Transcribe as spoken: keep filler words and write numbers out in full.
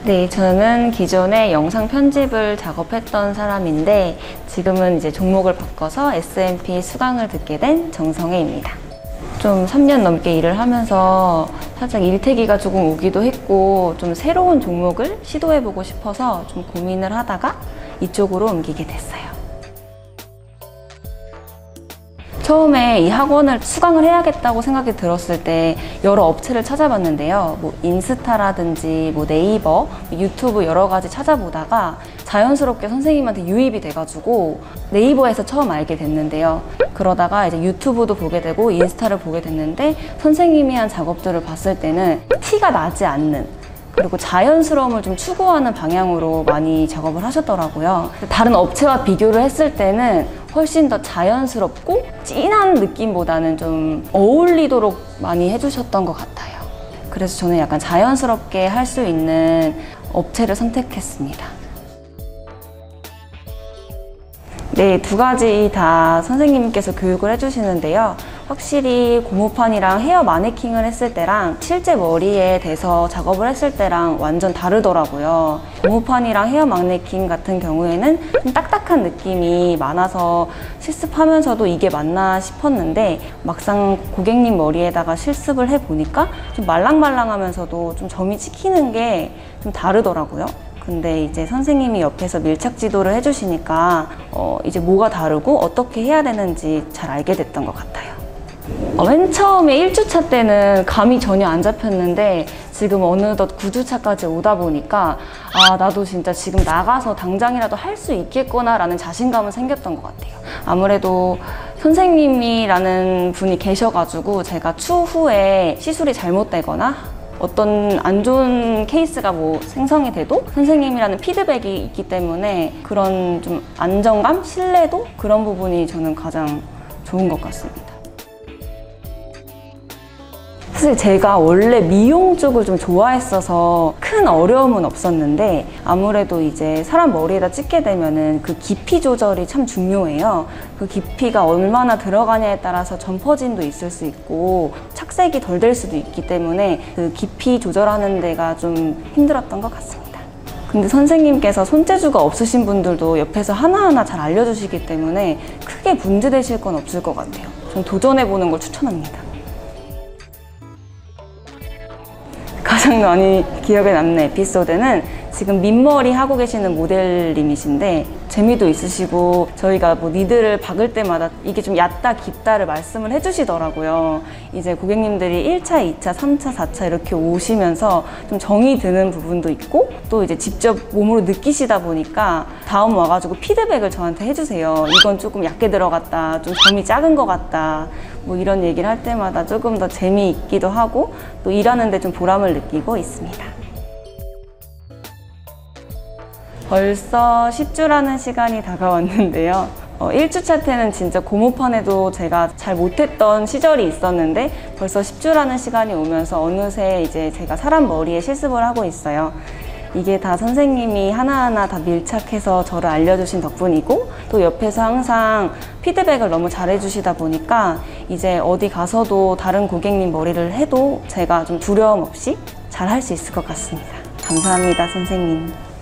네, 저는 기존에 영상 편집을 작업했던 사람인데 지금은 이제 종목을 바꿔서 에스엠피 수강을 듣게 된 정성혜입니다. 좀 삼 년 넘게 일을 하면서 살짝 일태기가 조금 오기도 했고 좀 새로운 종목을 시도해보고 싶어서 좀 고민을 하다가 이쪽으로 옮기게 됐어요. 처음에 이 학원을 수강을 해야겠다고 생각이 들었을 때 여러 업체를 찾아봤는데요. 뭐 인스타라든지 뭐 네이버, 유튜브 여러 가지 찾아보다가 자연스럽게 선생님한테 유입이 돼가지고 네이버에서 처음 알게 됐는데요. 그러다가 이제 유튜브도 보게 되고 인스타를 보게 됐는데 선생님이 한 작업들을 봤을 때는 티가 나지 않는, 그리고 자연스러움을 좀 추구하는 방향으로 많이 작업을 하셨더라고요. 다른 업체와 비교를 했을 때는 훨씬 더 자연스럽고 진한 느낌보다는 좀 어울리도록 많이 해주셨던 것 같아요. 그래서 저는 약간 자연스럽게 할 수 있는 업체를 선택했습니다. 네, 두 가지 다 선생님께서 교육을 해주시는데요. 확실히 고무판이랑 헤어 마네킹을 했을 때랑 실제 머리에 대서 작업을 했을 때랑 완전 다르더라고요. 고무판이랑 헤어 마네킹 같은 경우에는 좀 딱딱한 느낌이 많아서 실습하면서도 이게 맞나 싶었는데 막상 고객님 머리에다가 실습을 해보니까 좀 말랑말랑하면서도 좀 점이 찍히는 게 좀 다르더라고요. 근데 이제 선생님이 옆에서 밀착 지도를 해주시니까 어 이제 뭐가 다르고 어떻게 해야 되는지 잘 알게 됐던 것 같아요. 어 맨 처음에 일 주차 때는 감이 전혀 안 잡혔는데 지금 어느덧 구 주차까지 오다 보니까 아, 나도 진짜 지금 나가서 당장이라도 할 수 있겠구나 라는 자신감은 생겼던 것 같아요. 아무래도 선생님이라는 분이 계셔가지고 제가 추후에 시술이 잘못되거나 어떤 안 좋은 케이스가 뭐 생성이 돼도 선생님이라는 피드백이 있기 때문에 그런 좀 안정감, 신뢰도 그런 부분이 저는 가장 좋은 것 같습니다. 사실 제가 원래 미용 쪽을 좀 좋아했어서 큰 어려움은 없었는데 아무래도 이제 사람 머리에다 찍게 되면은 그 깊이 조절이 참 중요해요. 그 깊이가 얼마나 들어가냐에 따라서 점퍼짐도 있을 수 있고 착색이 덜 될 수도 있기 때문에 그 깊이 조절하는 데가 좀 힘들었던 것 같습니다. 근데 선생님께서 손재주가 없으신 분들도 옆에서 하나하나 잘 알려주시기 때문에 크게 문제되실 건 없을 것 같아요. 전 도전해보는 걸 추천합니다. 가장 많이 기억에 남는 에피소드는 지금 민머리 하고 계시는 모델님이신데 재미도 있으시고 저희가 뭐 니드를 박을 때마다 이게 좀 얕다 깊다를 말씀을 해주시더라고요. 이제 고객님들이 일 차, 이 차, 삼 차, 사 차 이렇게 오시면서 좀 정이 드는 부분도 있고 또 이제 직접 몸으로 느끼시다 보니까 다음 와가지고 피드백을 저한테 해주세요. 이건 조금 얕게 들어갔다, 좀 점이 작은 것 같다, 뭐 이런 얘기를 할 때마다 조금 더 재미있기도 하고 또 일하는데 좀 보람을 느끼고 있습니다. 벌써 십 주라는 시간이 다가왔는데요. 어, 일 주차 때는 진짜 고무판에도 제가 잘 못했던 시절이 있었는데 벌써 십 주라는 시간이 오면서 어느새 이제 제가 사람 머리에 실습을 하고 있어요. 이게 다 선생님이 하나하나 다 밀착해서 저를 알려주신 덕분이고 또 옆에서 항상 피드백을 너무 잘해주시다 보니까 이제 어디 가서도 다른 고객님 머리를 해도 제가 좀 두려움 없이 잘 할 수 있을 것 같습니다. 감사합니다, 선생님.